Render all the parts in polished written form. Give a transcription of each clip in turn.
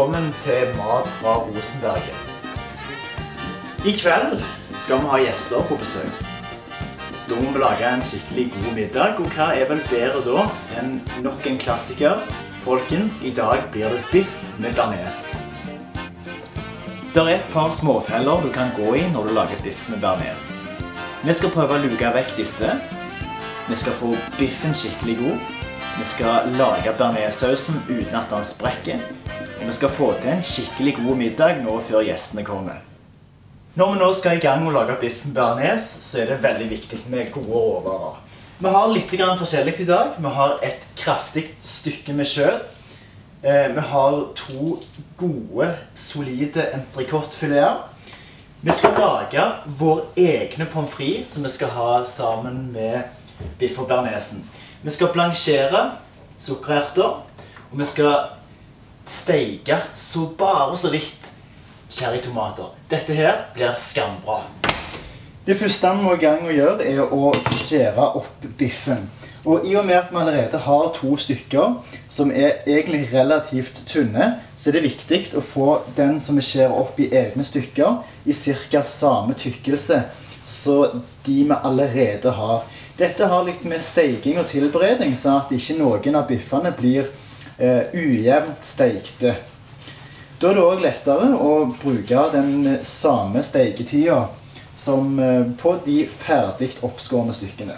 velkommen til Mat fra Rosenberget. I kveld skal vi ha gjester på besøk. Da må vi lage en skikkelig god middag, og hva er vel bedre da enn nok en klassiker? Folkens, i dag blir det biff med bearnés. Det er et par småfeller du kan gå i når du lager biff med bearnés. Vi skal prøve å luke vekk disse. Vi skal få biffen skikkelig god. Vi skal lage bearnéssausen uten at den sprekker. Og vi skal få til en skikkelig god middag nå før gjestene kommer. Når vi nå skal i gang med å lage biff med bearnés, så er det veldig viktig med gode råvarer. Vi har litt forskjellig i dag. Vi har et kraftig stykke med kjøtt. Vi har 2 gode, solide entrecôte-fileter. Vi skal lage vår egne pommes frites som vi skal ha sammen med biff og bearnésen. Vi skal blanchere sukkererter, og vi skal steike så vidt cherrytomater. Dette her blir skambra. Det første vi må i gang å gjøre er å skjære opp biffen. Og i og med at vi allerede har 2 stykker som er egentlig relativt tynne, så er det viktig å få den som vi skjærer opp i egne stykker i cirka samme tykkelse som de vi allerede har. Dette har litt med steiking og tilberedning, så at ikke noen av biffene blir ujevnt steikte. Da er det også lettere å bruke den samme steiketida som på de ferdig oppskårne stykkene.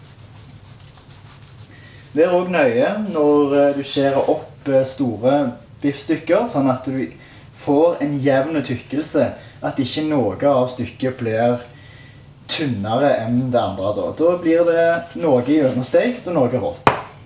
Vær også nøye når du skjærer opp store biffstykker, sånn at du får en jevn tykkelse, at ikke noe av stykket blir tynnere enn det andre. Da blir det noe gjennomstekt og noe rått.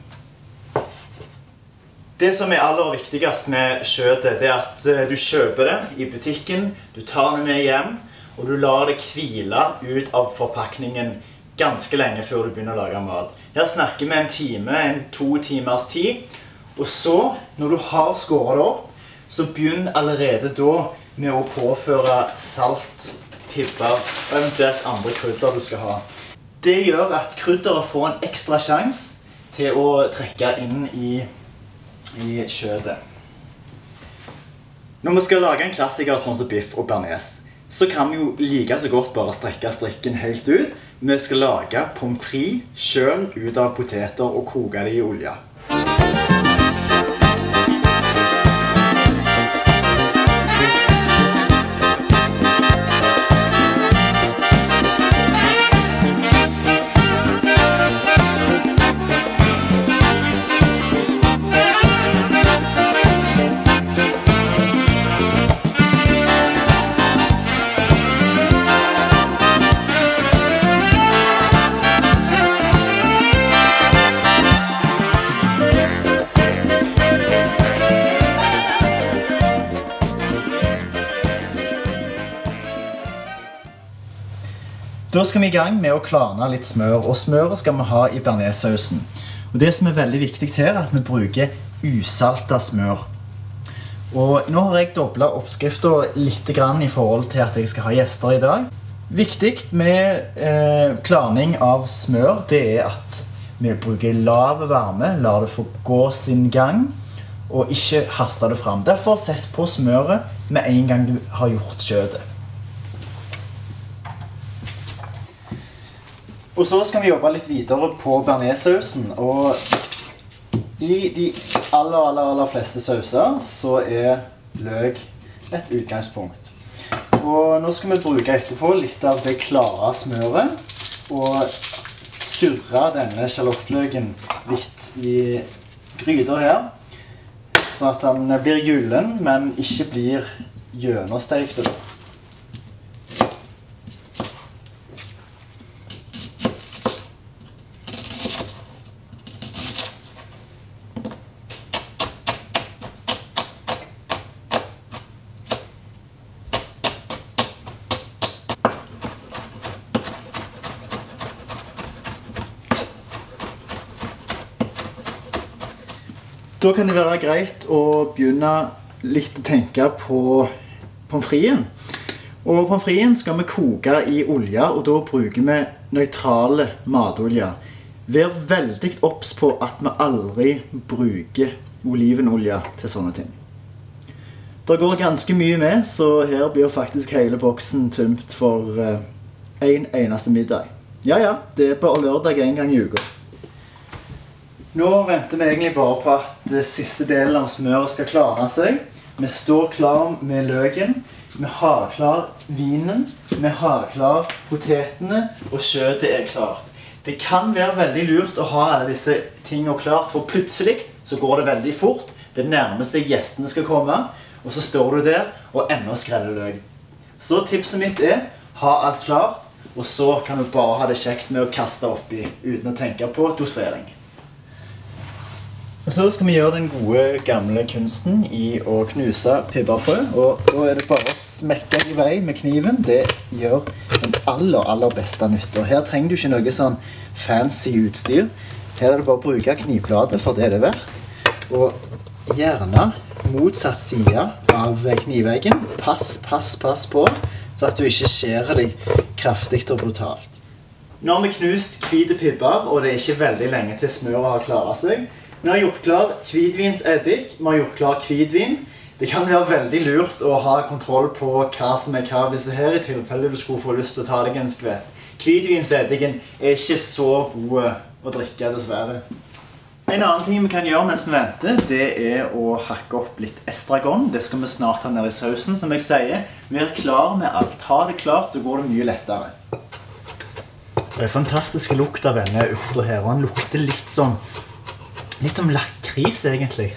Det som er aller viktigst med kjøttet, det er at du kjøper det i butikken, du tar det med hjem, og du lar det hvile ut av forpakningen ganske lenge før du begynner å lage mat. Her snakker vi en time, 2 timers tid, og så, når du har skåret det opp, så begynn allerede da med å påføre salt, pipper og eventuelt andre krydder du skal ha. Det gjør at krydderet får en ekstra sjans til å trekke inn i kjøttet. Når vi skal lage en klassiker sånn som biff og bearnés, så kan vi jo like så godt bare strekke strikken helt ut. Vi skal lage pommes frites selv ut av poteter og koke det i olje. Da skal vi i gang med å klarne litt smør, og smøret skal vi ha i bearnéssausen. Og det som er veldig viktig her er at vi bruker usaltet smør. Og nå har jeg doblet oppskriften litt i forhold til at jeg skal ha gjester i dag. Viktig med klarning av smør, det er at vi bruker lav varme, lar det få gå sin gang, og ikke haste det frem. Derfor sett på smøret med en gang du har gjort kjøttet. Og så skal vi jobbe litt videre på bearnéssausen, og i de aller fleste sauser så er løk et utgangspunkt. Og nå skal vi bruke etterpå litt av det klare smøret, og surre denne sjalottløken litt i gryter her, sånn at den blir gyllen, men ikke blir gjennomstekt. Da kan det være greit å begynne litt å tenke på pommes fritesen. Og pommes fritesen skal vi koke i olje, og da bruker vi nøytrale matolje. Vær veldig obs på at vi aldri bruker olivenolje til sånne ting. Det går ganske mye med, så her blir faktisk hele boksen tømt for en eneste middag. Ja, det er på lørdag en gang i uka. Nå venter vi egentlig bare på at siste delen av smøret skal klare seg. Vi står klar med løken, vi har klar vinen, vi har klar potetene, og kjøttet er klart. Det kan være veldig lurt å ha alle disse tingene klart, for plutselig så går det veldig fort. Det nærmer seg gjestene skal komme, og så står du der og enda skreller løk. Så tipset mitt er, ha alt klart, og så kan du bare ha det kjekt med å kaste oppi, uten å tenke på dosering. Og så skal vi gjøre den gode gamle kunsten i å knuse pepperfrø, og da er det bare å smekke i vei med kniven. Det gjør den aller beste nytt. Og her trenger du ikke noe sånn fancy utstyr. Her er det bare å bruke knivblade, for det er det verdt. Og gjerne motsatt side av kniveggen. Pass på, så at du ikke skjærer deg kraftig og brutalt. Nå har vi knust hvite pipper, og det er ikke veldig lenge til smøret har klaret seg. Vi har gjort klar hvitvinseddik, vi har gjort klar hvitvin. Det kan være veldig lurt å ha kontroll på hva som er hva av disse her, i tilfelle du skulle få lyst til å ta deg en skvett. Hvitvinseddiken er ikke så god å drikke, dessverre. En annen ting vi kan gjøre mens vi venter, det er å hakke opp litt estragon. Det skal vi snart ha ned i sausen, som jeg sier. Vær klar med alt. Ha det klart, så går det mye lettere. Det er fantastisk lukt av denne urta her, og den lukter litt som lakris, egentlig.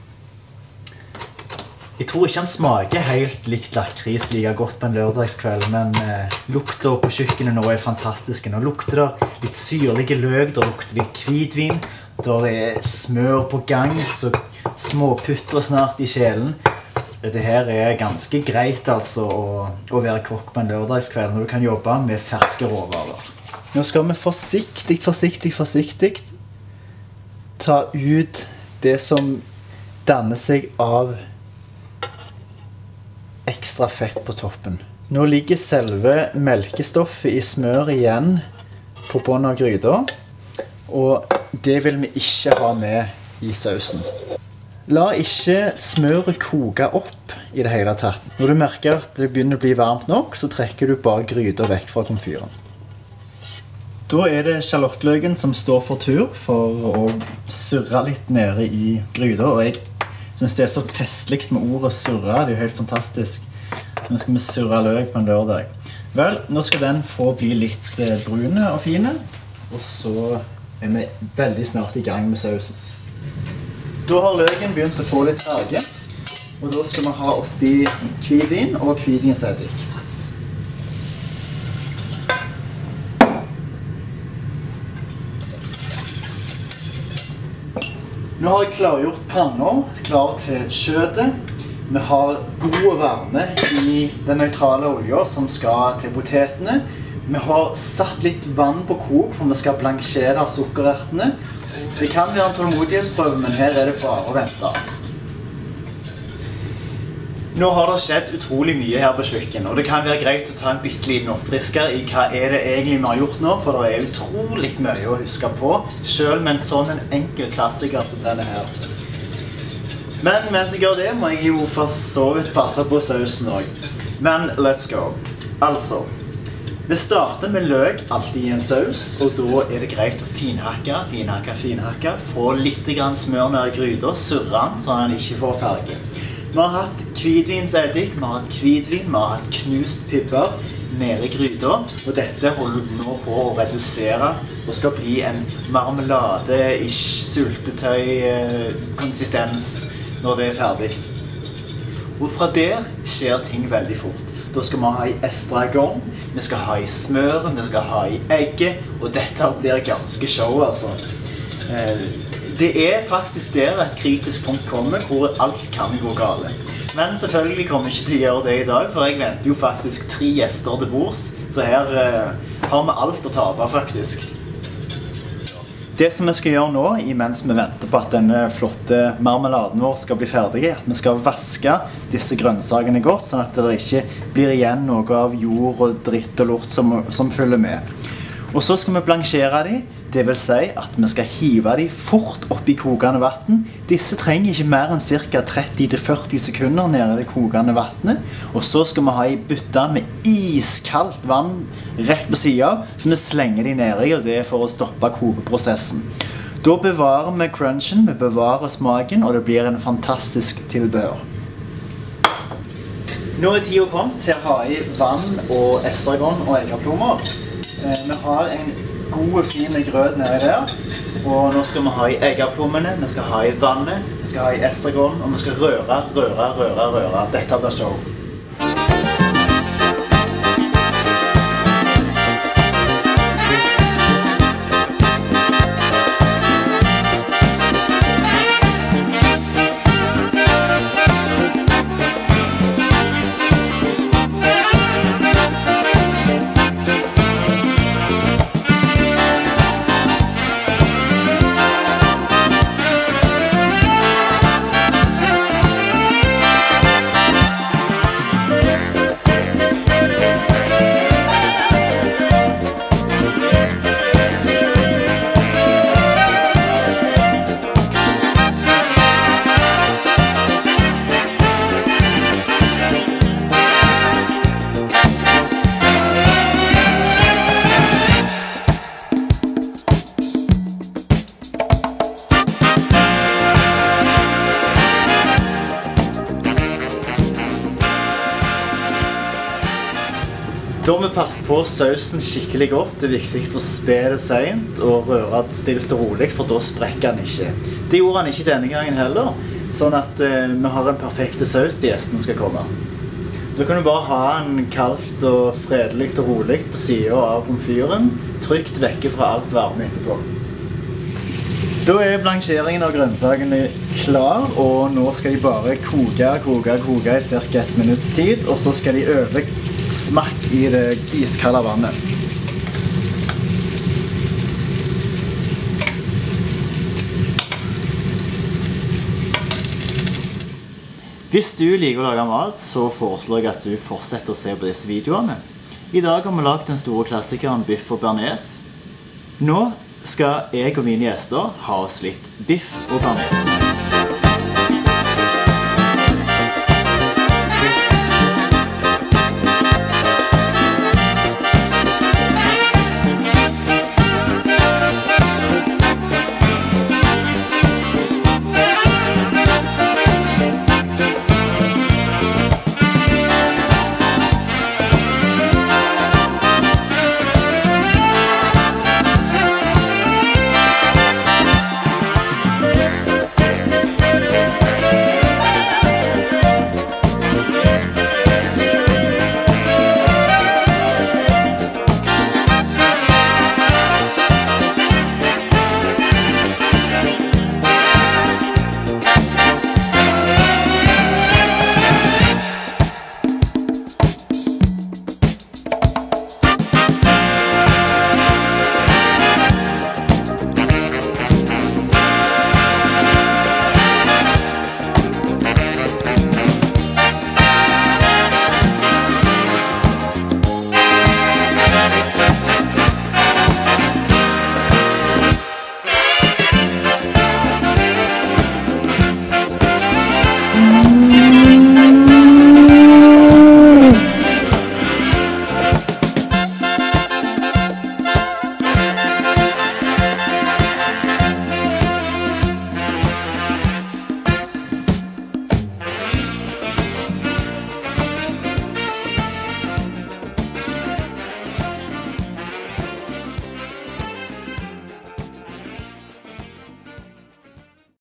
Jeg tror ikke han smaker helt likt lakris like godt på en lørdagskveld, men lukta på kjøkkenet nå er fantastisk. Nå lukter det litt syrlige løk, det lukter litt hvitvin, det er smør på gang, så småputter snart i kjelen. Dette her er ganske greit altså å være kokk på en lørdagskveld når du kan jobbe med ferske råvarer. Nå skal vi forsiktig ta ut det som danner seg av ekstra fett på toppen. Nå ligger selve melkestoffet i smør igjen på bunnen av gryta, og det vil vi ikke ha med i sausen. La ikke smøret koke opp i det hele tatt. Når du merker at det begynner å bli varmt nok, så trekker du bare gryta vekk fra komfyren. Da er det sjalottløken som står for tur for å surre litt nede i gryta, og jeg synes det er så festlig med ordet surre, det er jo helt fantastisk. Nå skal vi surre løk på en lørdag. Vel, nå skal den få bli litt brune og fine, og så er vi veldig snart i gang med sausen. Da har løken begynt å få litt farge, og da skal vi ha oppi hvitvin og hvitvinseddik. Nå har jeg klargjort panna, klar til kjøttet. Vi har god varme i den nøytrale oljen som skal til potetene. Vi har satt litt vann på kok, for vi skal blansjere sukkerertene. Det kan være en tålmodighetsprøve, men her er det bare å vente. Nå har det skjedd utrolig mye her på kjøkken, og det kan være greit å ta en bitteliten oppfrisker i hva er det egentlig vi har gjort nå, for det er utrolig mye å huske på, selv med en sånn enkel klassiker som denne her. Men mens jeg gjør det, må jeg jo for så vidt passe på sausen også. Men let's go. Altså, vi starter med løk alltid i en saus, og da er det greit å finhakke, få litt smør ned i gryta, surre den så den ikke får farge. Vi har hatt hvitvinseddik, vi har hatt hvitvin, vi har hatt knust pipper nede i gryta, og dette holder vi nå på å redusere og skal bli en marmelade-ish sultetøy-konsistens når det er ferdig. Og fra der skjer ting veldig fort. Da skal vi ha i estragon, vi skal ha i smøret, vi skal ha i egget, og dette blir ganske show, altså. Det er faktisk der et kritisk punkt kommer, hvor alt kan gå gale. Men selvfølgelig kommer jeg ikke til å gjøre det i dag, for jeg venter jo faktisk 3 gjester til bords, så her har vi alt å tape, faktisk. Det som vi skal gjøre nå, mens vi venter på at denne flotte marmeladen vår skal bli ferdig, er at vi skal vaske disse grønnsakene godt, sånn at det ikke blir igjen noe av jord og dritt og lort som følger med. Og så skal vi blansjere dem Det vil si at vi skal hive de fort opp i kokende vatten. Disse trenger ikke mer enn ca. 30-40 sekunder nede i det kokende vattnet. Og så skal vi ha en bytte med iskaldt vann rett på siden, så vi slenger de ned i, og det er for å stoppe kokeprosessen. Da bevarer vi crunchen, vi bevarer smaken, og det blir en fantastisk tilbehør. Nå er tiden kommet til å ha i vann og estragon og eggeplommer. Vi har en god, fin grøt nedi der. Og nå skal vi ha i eggeplommene, vi skal ha i vannet, vi skal ha i estragon, og vi skal røre. Dette blir show. Da må vi passe på sausen skikkelig godt. Det er viktig å spe det sent og røre det stilt og rolig, for da sprekker den ikke. Det gjorde han ikke denne gangen heller, sånn at vi har en perfekt saus til gjestene skal komme. Da kan du bare ha den kaldt og fredelig og rolig på siden av komfyren, trygt vekke fra alt varme etterpå. Da er blansjeringen av grønnsakene klar, og nå skal de bare koke i ca. 1 minutts tid, og så skal de øve smakk i det iskalde vannet. Hvis du liker å lage mat, så foreslår jeg at du fortsetter å se på disse videoene. I dag har vi laget den store klassikeren biff og bearnaise. Nå skal jeg og mine gjester ha oss litt biff og bearnaise.